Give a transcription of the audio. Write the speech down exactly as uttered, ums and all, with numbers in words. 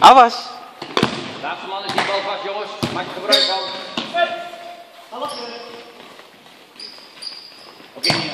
Afwas. Laatste man is die bal vast, jongens. Maak er gebruik van. Oké.